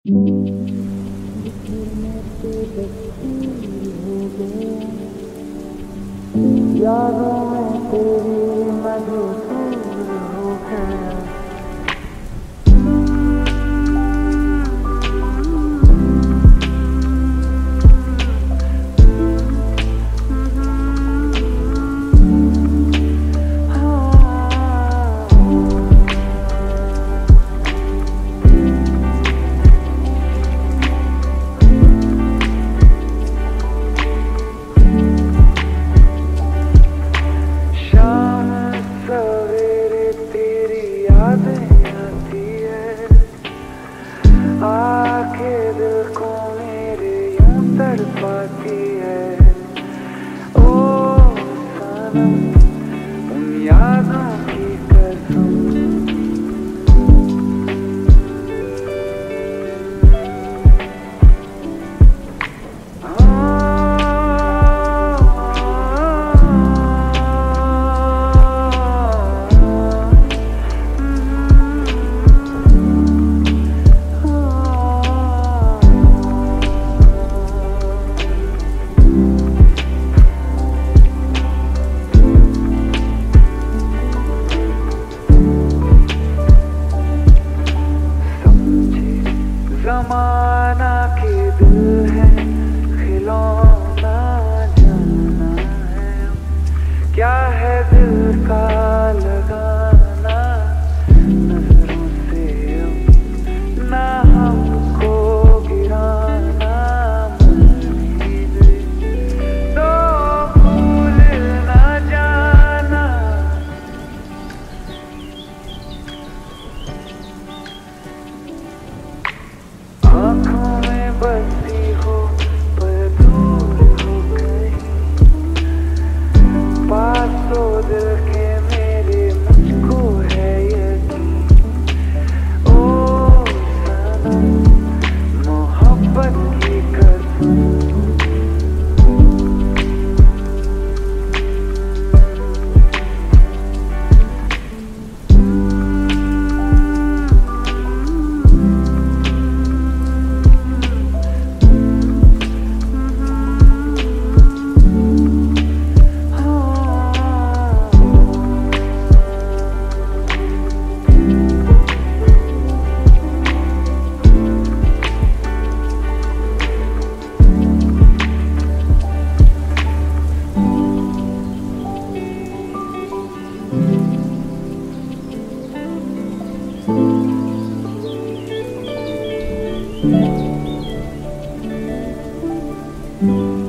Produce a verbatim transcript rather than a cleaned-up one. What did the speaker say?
यादों में तेरी मधुसूर हो गया। आके दिल को मेरे यूं तड़पाती है। ओ सनम उन यादों की कसम। ज़माना के दिल है खिलौना, जाना है क्या है दिल का लगाना। नजरों से ना हमको गिराना, मर भी गए तो भूल ना जाना। आँखों में बसी हो पर दूर हो कहीं, पास तो दिल के मेरे मुझको है यकीन। ओ सनम मोहब्बत की कसम। Thank you.